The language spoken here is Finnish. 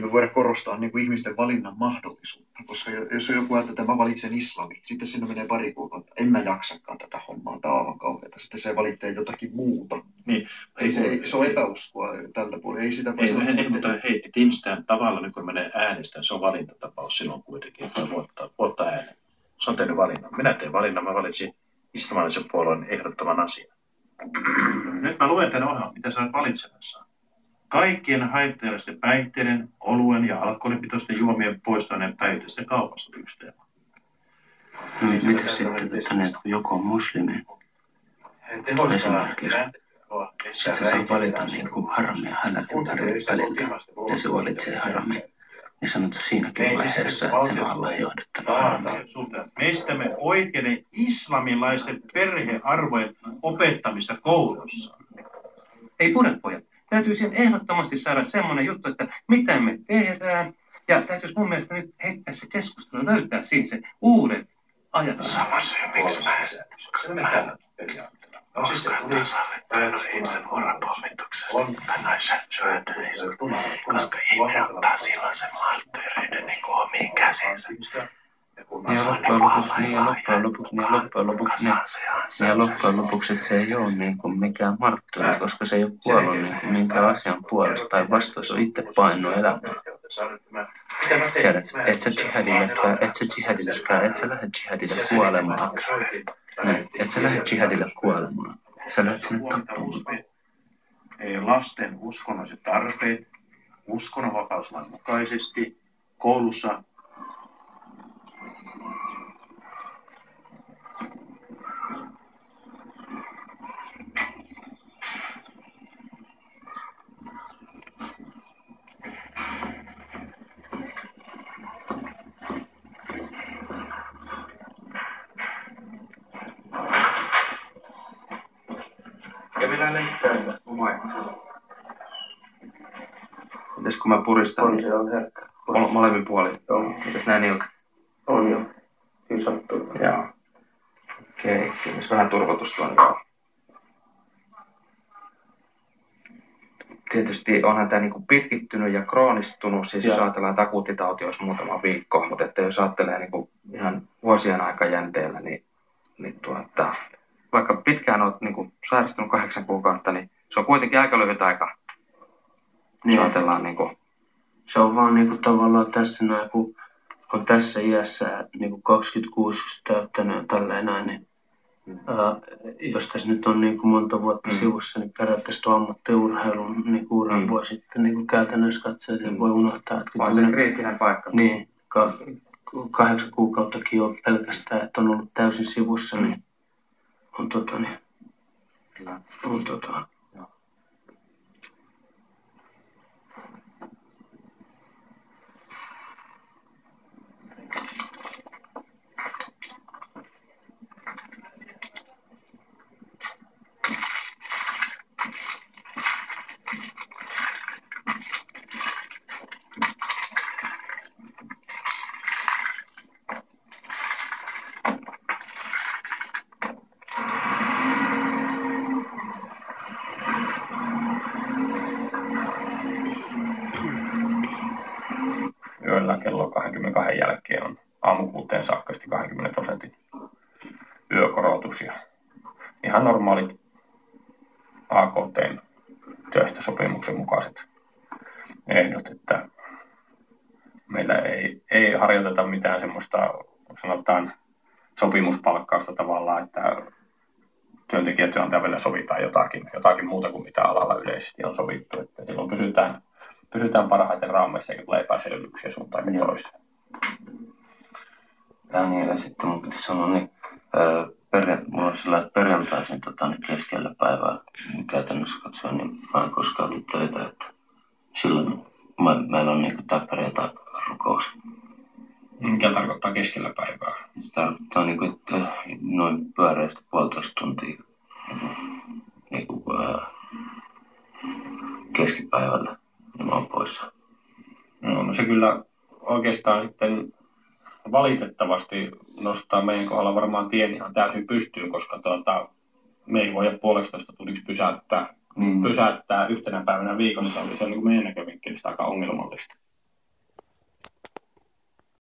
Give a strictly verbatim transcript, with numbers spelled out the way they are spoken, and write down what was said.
me voidaan korostaa niin kuin ihmisten valinnan mahdollisuutta, koska jos joku ajattelee, että mä valitsen islamin, sitten sinne menee pari kuukautta, en mä jaksakaan tätä hommaa, tämä on aivan kauheata, sitten se valitsee jotakin muuta. Niin, ei, se, ei, se on epäuskoa tältä puolella, ei sitä ei, ei, ei, mutta hei, että ihmisten tavalla, nyt kun menee äänestämään, se on valintatapaus silloin kuitenkin, että voi voittaa, voittaa äänen. Se on tehnyt valinnan. Minä tein valinnan, mä valitsin islamilaisen puolueen ehdottoman asian. Nyt mä luen tämän ohjelman, mitä sä olet valitsemassa. Kaikkien haittallisten päihteiden, oluen ja alkoholipitoisten juomien poistaminen päivittäistä kaupasta yksi teema. No, mitä sitten, että joku on muslimi? Esimerkiksi. Sitten se saa valita niin kuin haram ja halal välillä. Ja se valitsee haramin. Niin sanot siinäkin vaiheessa, että sen on Allah johdettava. Meistä me oikeiden islamilaisten perhearvojen opettamista koulussa. Ei purepojat. Täytyy siihen ehdottomasti saada semmoinen juttu, että mitä me tehdään. Ja täytyisi mun mielestä nyt heittää se keskustelu, löytää siinä se uudet ajatukset. Sama syy, miksi mä en koskaan tasalle tai itse vuoropommituksesta tai naisen syödöistä, koska ihminen ottaa silloin sen marttyyreiden niin kuin omiin käsinsä. Ja loppujen lopuksi, niin ja loppujen lopuksi, niin ja loppujen lopuksi, niin ja loppujen lopuksi, että se ei ole niin kuin mikään marttyyri, koska se ei ole kuollut niin kuin minkään asian puolesta. Päinvastoin se on itse painut elämää. Tiedät, et sä jihadillekään, et sä jihadillekään, et sä lähde jihadille kuolemaan. Et sä lähde jihadille kuolemaan. Sä lähdet sinne tappamaan. Ei lasten uskonnolliset tarpeet, uskonnonvapauslain mukaisesti, koulussa. Ja minä lenkkään omaa. Mites kun mä puristan? On, se on herkkä. Mole- molemmin puolin. Joo. Mitäs näin ilta? On jo. Kyllä sattuu. Joo. Okei, kyllä vähän turvotusta on joo. Tietysti onhan tämä niinku pitkittynyt ja kroonistunut, siis jos ajatellaan, että akuuttitauti olisi muutama viikko, mutta että jos ajattelee niinku ihan vuosien aikajänteellä, niin, niin tuota, vaikka pitkään olet niinku sairastunut kahdeksan kuukautta, niin se on kuitenkin aika lyhyt aika. Jos Niin. ajatellaan niinku... Se on vaan niinku tavallaan tässä näin, kun on tässä iässä niinku kaksikymmentäkuusi just täyttänyt ja tälleen näin, niin mm. ää, jos tässä nyt on niinku monta vuotta mm. sivussa, niin periaatteessa tuo ammattiurheilun niinku uran mm. voi sitten niinku käytännössä katsoa, että mm. voi unohtaa. Että vaan se kriittinen paikka. Niin, ka- kahdeksan kuukauttakin on pelkästään, että on ollut täysin sivussa, mm. niin on tota niin, Kyllä. on tota... Yöllä kello kaksikymmentäkaksi jälkeen on aamukuuteen saakka kaksikymmentä prosentin yökorotus ja ihan normaalit A K T:n työehtosopimuksen mukaiset ehdot, että meillä ei, ei harjoiteta mitään semmoista, sanotaan, sopimuspalkkausta tavallaan, että työntekijä ja työnantaja välillä sovitaan jotakin, jotakin muuta kuin mitä alalla yleisesti on sovittu, että silloin pysytään Pysytään parhaiten raameissa, eikä tule epäselvyyksiä suuntaan ja toiseen. Ja niin, ja sitten mun pitäisi sanoa, niin öö, perja- mulla on sillä, että perjantaisin tota, niin keskellä päivää niin käytännössä katsoen, niin mä en koskaan tee töitä, että silloin mä, meillä on niin tämä perjantai-rukous. Mikä tarkoittaa keskellä päivää? Se tarkoittaa niin kuin, että noin pyöreästi puolitoista tuntia niin kuin, öö, keskipäivällä. Mä oon poissa. No, no se kyllä oikeastaan sitten valitettavasti nostaa meidän kohdalla varmaan tien ihan täysin pystyyn, koska tuota, me ei voida puolestoista tunniksi pysäyttää, mm. pysäyttää yhtenä päivänä viikossa, eli se on niin meidän näkövinkkelistä aika ongelmallista.